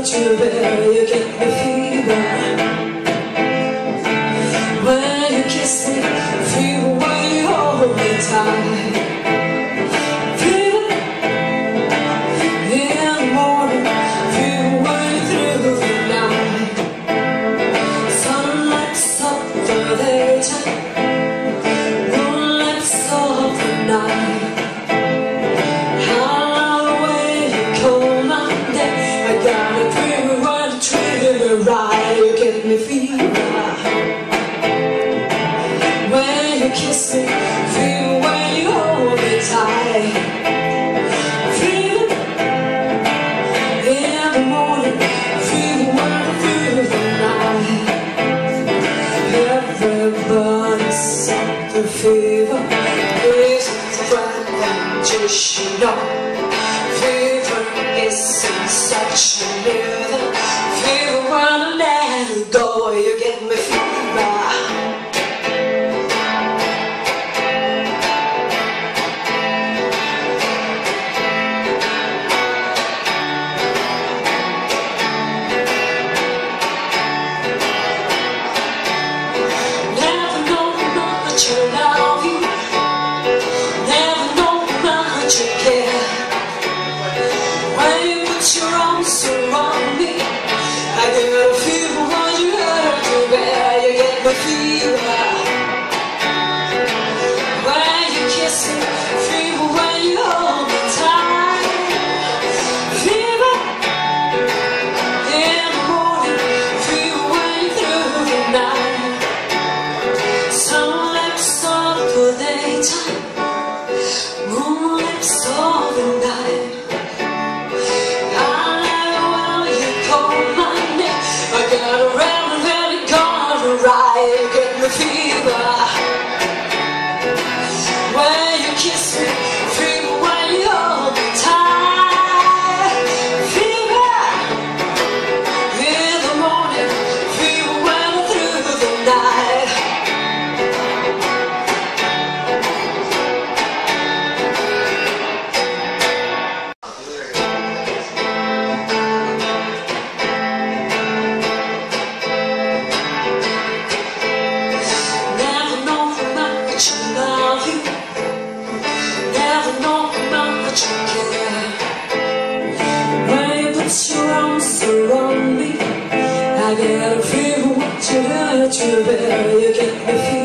you better, you get the fever. When you kiss me, fever when you hold me tight. Fever in the morning, fever when you're through the night. Sun lights up the daytime, moon lights up the night. Right, you get me fever. When you kiss me, fever when you hold me tight. Fever in the morning, fever when you're through the night. Everybody's up the fever. It's a bright and just you know. Fever isn't such a rhythm. Fever when I let it go, you get me fever. Never know how much I love you, never know how much you care. When you put your arms around me, I get a fever when you hurt to bear, you get me fever. When you kiss me, fever when you hold me tight. Fever in the morning, fever when you're through the night. Sun lights up the daytime, moon lights up the night. Right, get me fever. When you kiss me, fever when you hold me tight. Fever in the morning, fever when I'm through the night. I get a fever, what you hurt, you better, you get me fever.